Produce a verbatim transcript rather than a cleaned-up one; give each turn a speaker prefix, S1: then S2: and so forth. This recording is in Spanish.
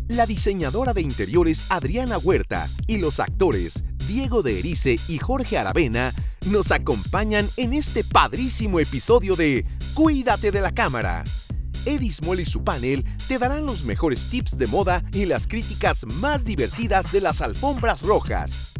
S1: La diseñadora de interiores Adriana Huerta y los actores Diego de Erice y Jorge Aravena nos acompañan en este padrísimo episodio de Cuídate de la cámara. Eddie Small y su panel te darán los mejores tips de moda y las críticas más divertidas de las alfombras rojas.